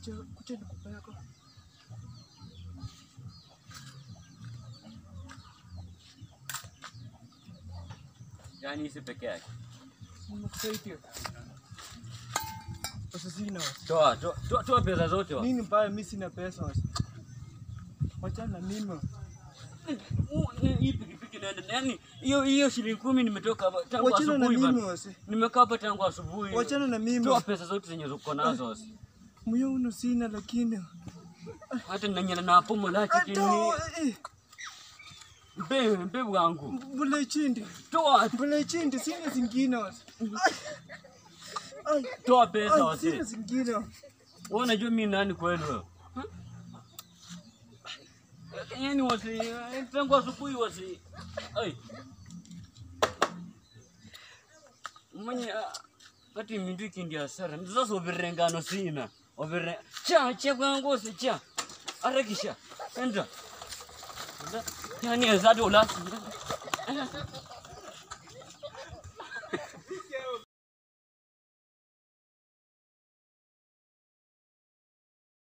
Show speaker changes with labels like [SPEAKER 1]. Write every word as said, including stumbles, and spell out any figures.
[SPEAKER 1] kucha kucha nikupa yako.
[SPEAKER 2] Yani hizi peke yake.
[SPEAKER 1] Nimekusaidia. Pesa sina.
[SPEAKER 2] Toa, toa, toa pesa zote wa.
[SPEAKER 1] Nini mbaya mimi sina pesa wasi. Wachana na mimi.
[SPEAKER 2] Hii pikipiki naenda yani hiyo hiyo shilingi kumi nimetoka hapa tangu asubuhi bana.
[SPEAKER 1] Wachana na mimi wasi.
[SPEAKER 2] Nimekaa hapa tangu asubuhi.
[SPEAKER 1] Wachana na mimi.
[SPEAKER 2] Toa pesa zote zenye uko nazo wasi.
[SPEAKER 1] Moyo uno sina lakini
[SPEAKER 2] hata nanyana na hapo mlachi kini. Mbe mbe wangu.
[SPEAKER 1] Bule chindi.
[SPEAKER 2] Toa
[SPEAKER 1] bule chindi sina zingine wasi. Ai,
[SPEAKER 2] toa pesa wasi.
[SPEAKER 1] Sina zingine.
[SPEAKER 2] Wewe unajua mimi nani kweli wewe? Yani wasi tangu asubuhi wasi. Ai. Mwenye kati mindiki ndia sara. Sasa ubirengano sina. Obere cha cha kwangu si cha. Arekisha. Enda. Yani azado la.